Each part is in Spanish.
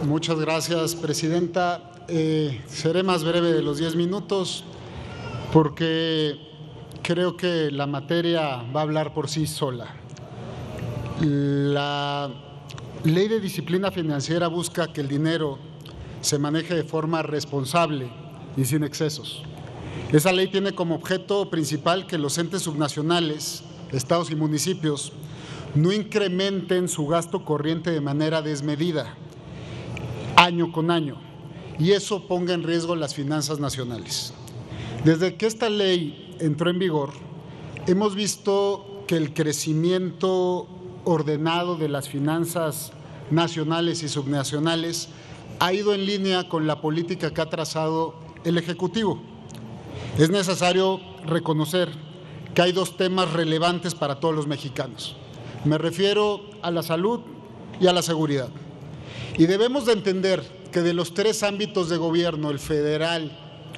Muchas gracias, presidenta. Seré más breve de los 10 minutos porque creo que la materia va a hablar por sí sola. La Ley de Disciplina Financiera busca que el dinero se maneje de forma responsable y sin excesos. Esa ley tiene como objeto principal que los entes subnacionales, estados y municipios, no incrementen su gasto corriente de manera desmedida, año con año, y eso ponga en riesgo las finanzas nacionales. Desde que esta ley entró en vigor, hemos visto que el crecimiento ordenado de las finanzas nacionales y subnacionales ha ido en línea con la política que ha trazado el Ejecutivo. Es necesario reconocer que hay dos temas relevantes para todos los mexicanos. Me refiero a la salud y a la seguridad. Y debemos de entender que de los tres ámbitos de gobierno, el federal,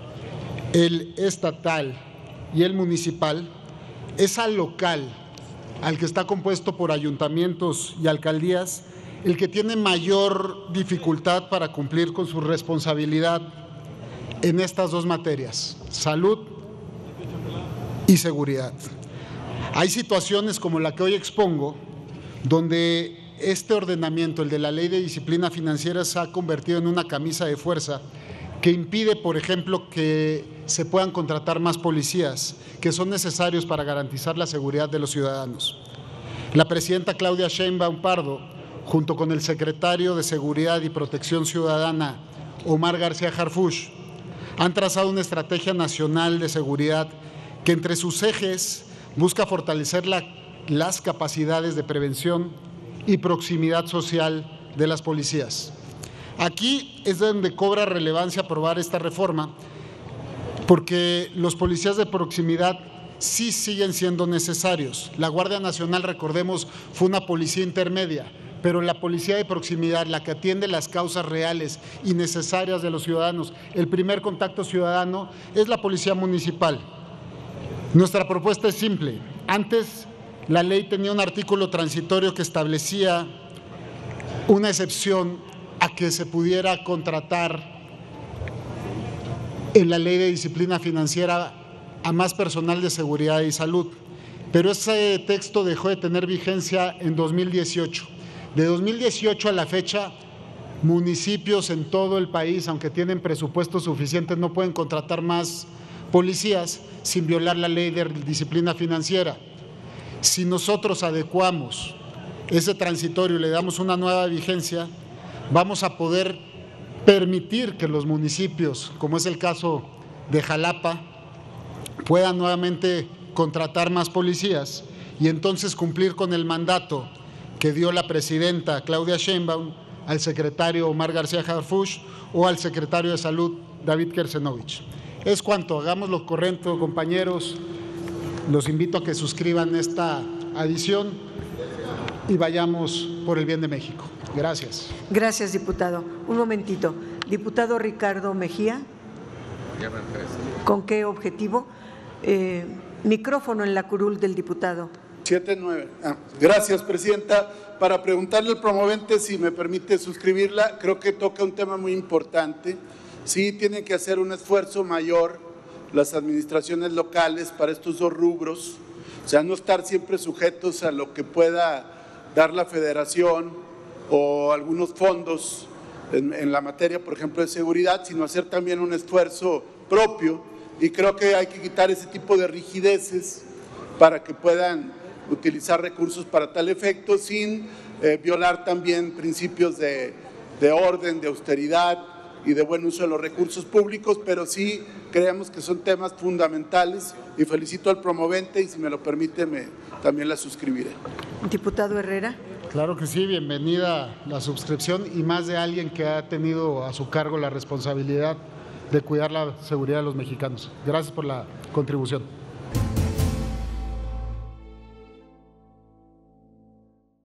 el estatal y el municipal, es al local, al que está compuesto por ayuntamientos y alcaldías, el que tiene mayor dificultad para cumplir con su responsabilidad en estas dos materias, salud y seguridad. Hay situaciones como la que hoy expongo, donde este ordenamiento, el de la Ley de Disciplina Financiera, se ha convertido en una camisa de fuerza que impide, por ejemplo, que se puedan contratar más policías, que son necesarios para garantizar la seguridad de los ciudadanos. La presidenta Claudia Sheinbaum Pardo, junto con el secretario de Seguridad y Protección Ciudadana, Omar García Harfuch, han trazado una estrategia nacional de seguridad que entre sus ejes busca fortalecer las capacidades de prevención y proximidad social de las policías. Aquí es donde cobra relevancia aprobar esta reforma, porque los policías de proximidad sí siguen siendo necesarios. La Guardia Nacional, recordemos, fue una policía intermedia, pero la policía de proximidad, la que atiende las causas reales y necesarias de los ciudadanos, el primer contacto ciudadano, es la policía municipal. Nuestra propuesta es simple. Antes, la ley tenía un artículo transitorio que establecía una excepción a que se pudiera contratar en la Ley de Disciplina Financiera a más personal de seguridad y salud, pero ese texto dejó de tener vigencia en 2018. De 2018 a la fecha, municipios en todo el país, aunque tienen presupuestos suficientes, no pueden contratar más policías sin violar la Ley de Disciplina Financiera. Si nosotros adecuamos ese transitorio y le damos una nueva vigencia, vamos a poder permitir que los municipios, como es el caso de Jalapa, puedan nuevamente contratar más policías y entonces cumplir con el mandato que dio la presidenta Claudia Sheinbaum al secretario Omar García Harfuch o al secretario de Salud David Kersenovich. Es cuanto, hagamos lo correcto, compañeros. Los invito a que suscriban esta adición y vayamos por el bien de México. Gracias. Gracias, diputado. Un momentito. Diputado Ricardo Mejía. ¿Con qué objetivo? Micrófono en la curul del diputado. 7-9. Gracias, presidenta. Para preguntarle al promovente si me permite suscribirla, creo que toca un tema muy importante. Sí, tienen que hacer un esfuerzo mayor las administraciones locales para estos dos rubros, o sea, no estar siempre sujetos a lo que pueda dar la federación o algunos fondos en la materia, por ejemplo, de seguridad, sino hacer también un esfuerzo propio, y creo que hay que quitar ese tipo de rigideces para que puedan utilizar recursos para tal efecto sin violar también principios de orden, de austeridad y de buen uso de los recursos públicos, pero sí creemos que son temas fundamentales y felicito al promovente y si me lo permite también la suscribiré. Diputado Herrera. Claro que sí, bienvenida la suscripción y más de alguien que ha tenido a su cargo la responsabilidad de cuidar la seguridad de los mexicanos. Gracias por la contribución.